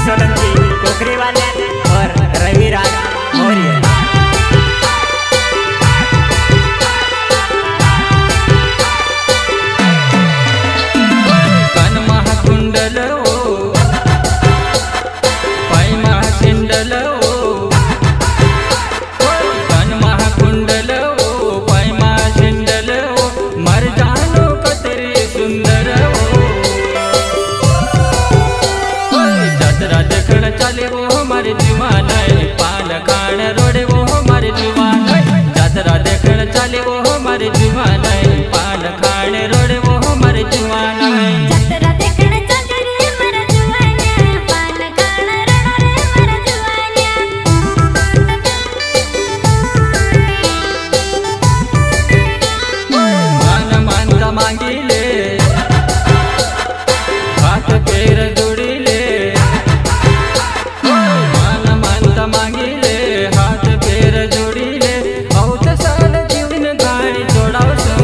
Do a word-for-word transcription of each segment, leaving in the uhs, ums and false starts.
सोलंकी कोकरी वाले और रविराज मौर्य। चले वो हमारे जुवान पान खान रोडे वो हमारे जुवान जातरा देखण चले वो हमारे जुवान पान खान रोडे वो हमारे जुवान जातरा देखण चले रे मरा जुवान पान खान रोडे मरा जुवान मान मानता मांगिले हाथ पैर जोड़िले मांगिले हाथ पैर जोड़िले औत साल जीवन गाड़ी जोड़ावसु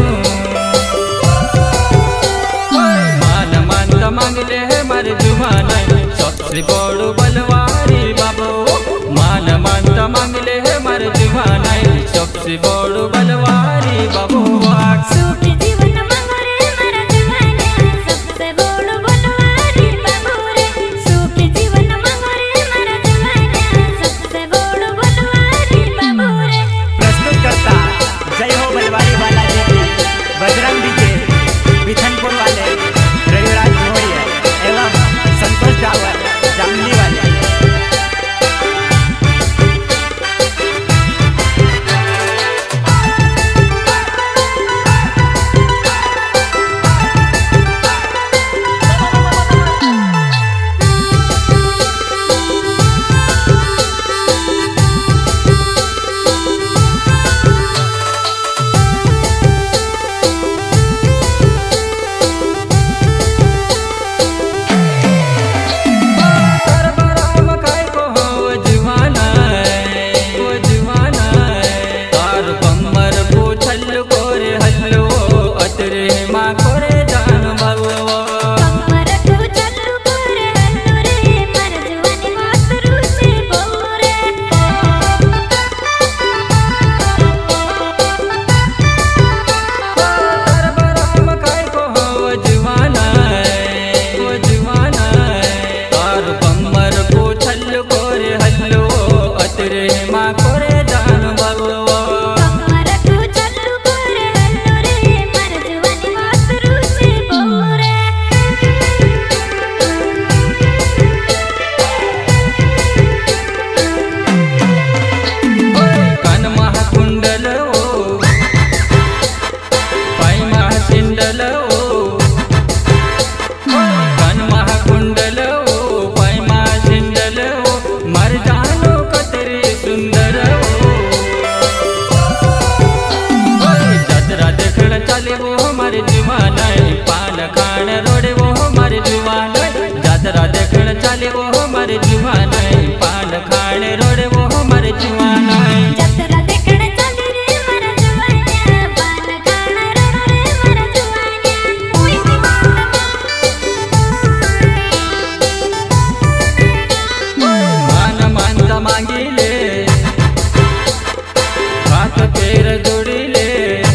मान मानता मांगले है मारे जुवान सबसे बड़ो बलवारी बाबू मान मानता मांगले है मारे जुवान सबसे बड़ो बलवारी बाबू सुख जीवन मांगो रे मरा जुवान सबसे बड़ो बलवारी बाबू रे सुख जीवन मांगो रे मरा जुवान सबसे बड़ो बलवारी बाबू रे। प्रस्तुत करता जय हो बलवारी वाला जी बजरंग डीजे बिथनपुर वाले रविराज मौर्य एवं संतोष डावर जामली वाले। चले वो हमारे जुवान पान खान रोडे वो हमारे जुवान जातरा देखण चले वो हमारे जुवान पान खान रोडे वो हमारे जुवान जातरा देखण चले रे मरा जुवान पान खान रोडे मरा जुवान मान मानता मांगिले हाथ पैर जोड़िले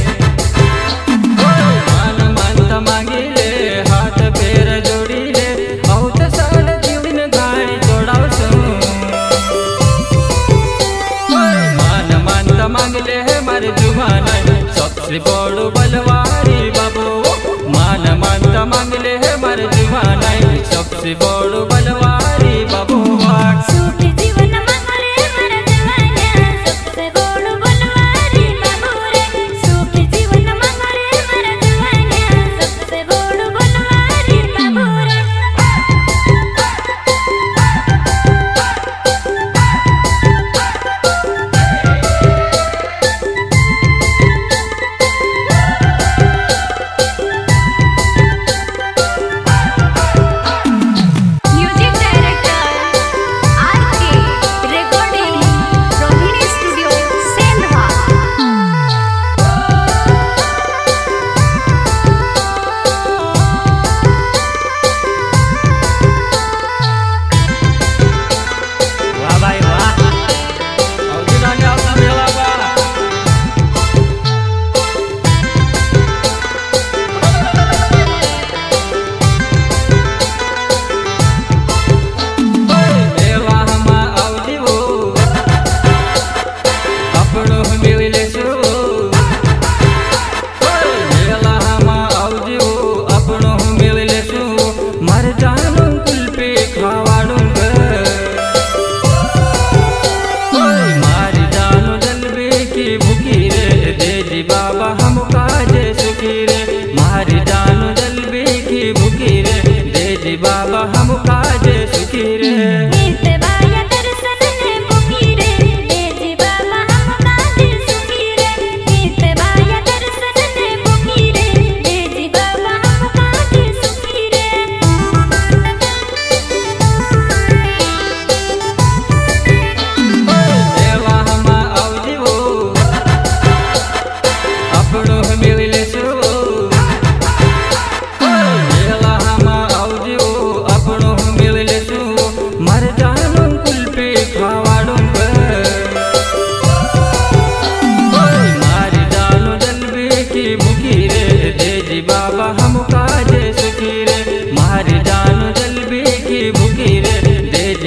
मांगिले हाथ पैर जोड़िले बहुत साल जीवन गाड़ी जोड़ावसु मान मानता मांगले है मारे जुवान सबसे बड़ो बलवारी बाबू मान मानता मांगले है मारे जुवान सबसे बड़ो बलवारी बाबू सुख जीवन मांगो रे मरा जुवान सबसे बड़ो बलवारी बाबू रे सुख जीवन मांगो रे मरा जुवान सबसे बड़ो बलवारी बाबू रे। Music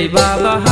बाबा